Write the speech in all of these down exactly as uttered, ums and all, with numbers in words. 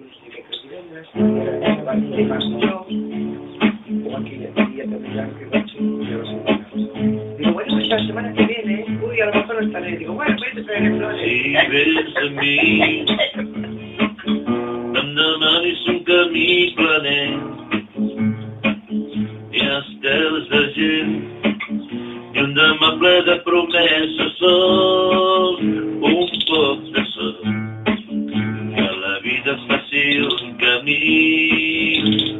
dimecres i divendres, que van fer pas jo, o aquell dia també ya que vaig a la setmana. Digo, bueno, esta semana que viene, uy, a lo mejor no estaré. Digo, bueno, pues te traeré flores. Si vens a mi, em demanis un camí planer, hi ha estels de gent, i un demà ple de promeses sols, un poc de sol. Que la vida es faci un camí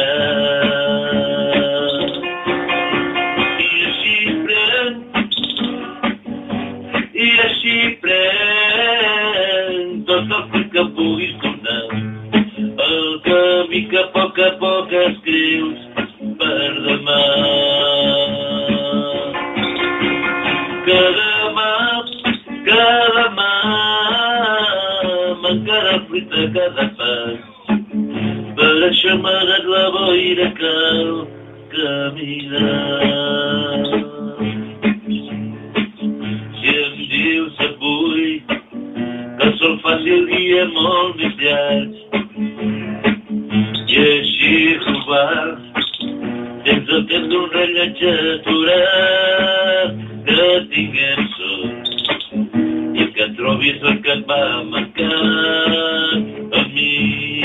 brillant. I així pren, i així pren tot el fruit que puguis donar. El camí que a poc a poc escrius per demà. Que demà, que demà m'encara el fruit de cada pas. Per això m'agrada la boira cal caminar. Si em dius avui que el sol faci el dia molt més llarg i així robar tens el temps d'un rellotge aturat que tinguem sort i que trobis el que et va marcar a mi.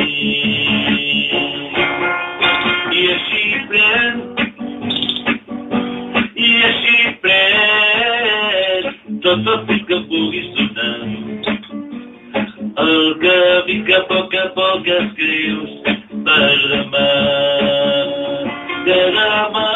I així pren, i així pren tot el fruit que puguis donar. El camí que a poc a poc escrius per demà. Que demà,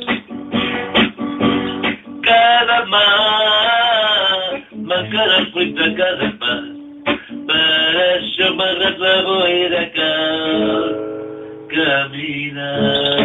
que demà m'encara el fruit de cada pas. Per això m'agrada la boira cal caminar.